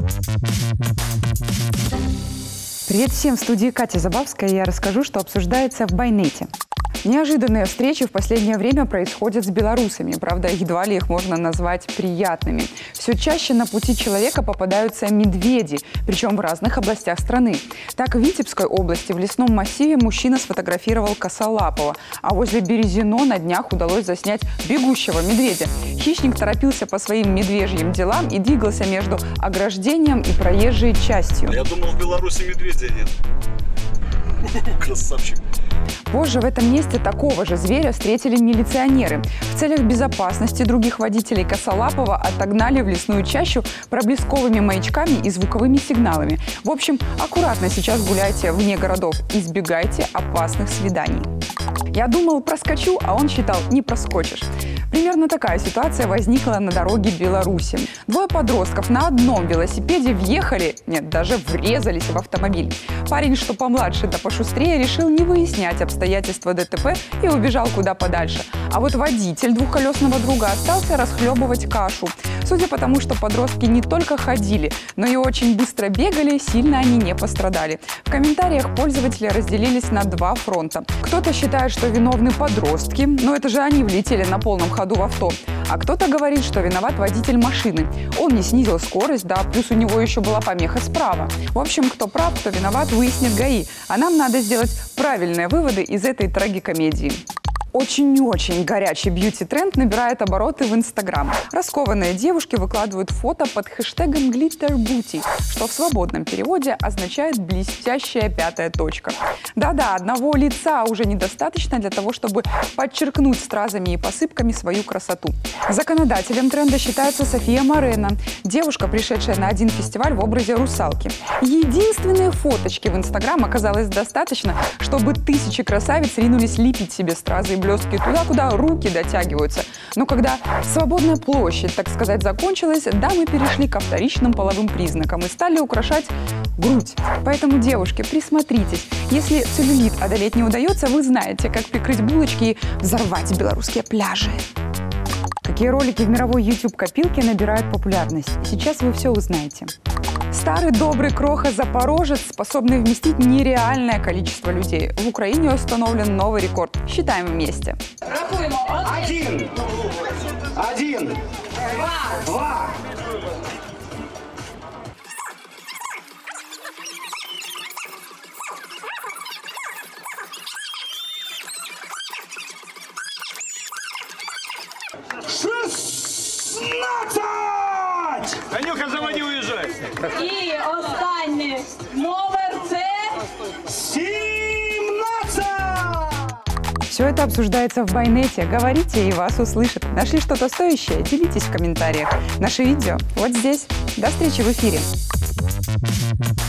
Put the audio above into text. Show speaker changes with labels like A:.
A: Привет всем, в студии Катя Забавская, и я расскажу, что обсуждается в Байнете. Неожиданные встречи в последнее время происходят с белорусами. Правда, едва ли их можно назвать приятными. Все чаще на пути человека попадаются медведи, причем в разных областях страны. Так, в Витебской области в лесном массиве мужчина сфотографировал косолапого, а возле Березино на днях удалось заснять бегущего медведя. Хищник торопился по своим медвежьим делам и двигался между ограждением и проезжей частью.
B: Я думал, в Беларуси медведя нет. Красавчик.
A: Позже в этом месте такого же зверя встретили милиционеры. В целях безопасности других водителей косолапого отогнали в лесную чащу проблесковыми маячками и звуковыми сигналами. В общем, аккуратно сейчас гуляйте вне городов, избегайте опасных свиданий. Я думал, проскочу, а он считал, не проскочишь. Примерно такая ситуация возникла на дороге Беларуси. Двое подростков на одном велосипеде въехали, нет, даже врезались в автомобиль. Парень, что помладше да пошустрее, решил не выяснять обстоятельства ДТП и убежал куда подальше. А вот водитель двухколесного друга остался расхлебывать кашу. Судя по тому, что подростки не только ходили, но и очень быстро бегали, сильно они не пострадали. В комментариях пользователи разделились на два фронта. Кто-то считает, что виновны подростки, но это же они влетели на полном ходу в авто. А кто-то говорит, что виноват водитель машины. Он не снизил скорость, да, плюс у него еще была помеха справа. В общем, кто прав, кто виноват, выяснит ГАИ. А нам надо сделать правильные выводы из этой трагикомедии. Очень-очень горячий бьюти-тренд набирает обороты в Инстаграм. Раскованные девушки выкладывают фото под хэштегом Glitter Booty, что в свободном переводе означает «блестящая пятая точка». Да-да, одного лица уже недостаточно для того, чтобы подчеркнуть стразами и посыпками свою красоту. Законодателем тренда считается София Морено, девушка, пришедшая на один фестиваль в образе русалки. Единственные фоточки в Инстаграм оказалось достаточно, чтобы тысячи красавиц ринулись лепить себе стразы и блестки туда, куда руки дотягиваются. Но когда свободная площадь, так сказать, закончилась, дамы перешли ко вторичным половым признакам и стали украшать грудь. Поэтому, девушки, присмотритесь. Если целлюлит одолеть не удается, вы знаете, как прикрыть булочки и взорвать белорусские пляжи. Какие ролики в мировой YouTube-копилке набирают популярность? Сейчас вы все узнаете. Старый добрый Кроха-Запорожец, способный вместить нереальное количество людей. В Украине установлен новый рекорд. Считаем вместе.
C: Один. Два. 16!
D: Танюха, заводи, уезжай.
E: І останнє. Номер це
C: 17!
A: Все это обсуждается в Байнете. Говорите, и вас услышат. Нашли что-то стоящее? Делитесь в комментариях. Наше видео вот здесь. До встречи в эфире.